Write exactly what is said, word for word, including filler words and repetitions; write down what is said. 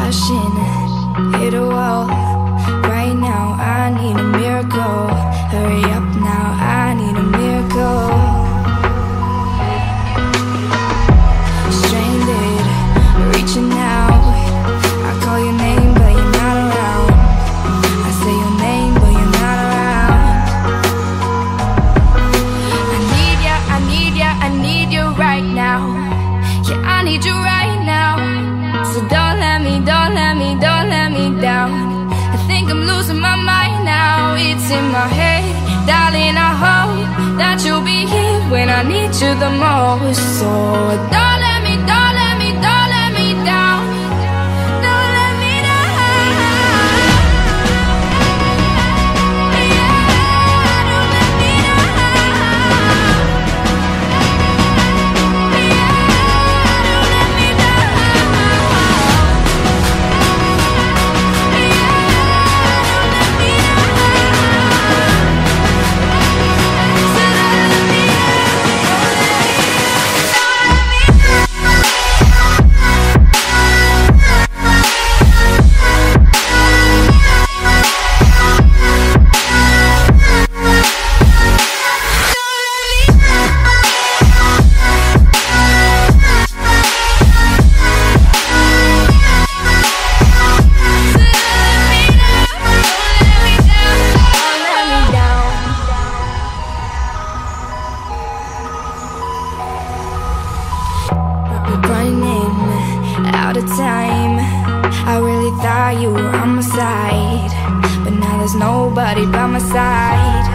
crashing, hit a wall. Right now I need a miracle. Hurry up now, I need a miracle. Stranded, reaching out. I call your name but you're not around. I say your name but you're not around. I need ya, I need ya, I need you right now. Yeah, I need you right now. So don't let me, don't let me, don't let me down. I think I'm losing my mind now. It's in my head, darling, I hope that you'll be here when I need you the most. So don't let me, don't let me, don't let me down. Don't let me down. Yeah, don't let me down. Yeah, don't let me down. Running out of time. I really thought you were on my side, but now there's nobody by my side.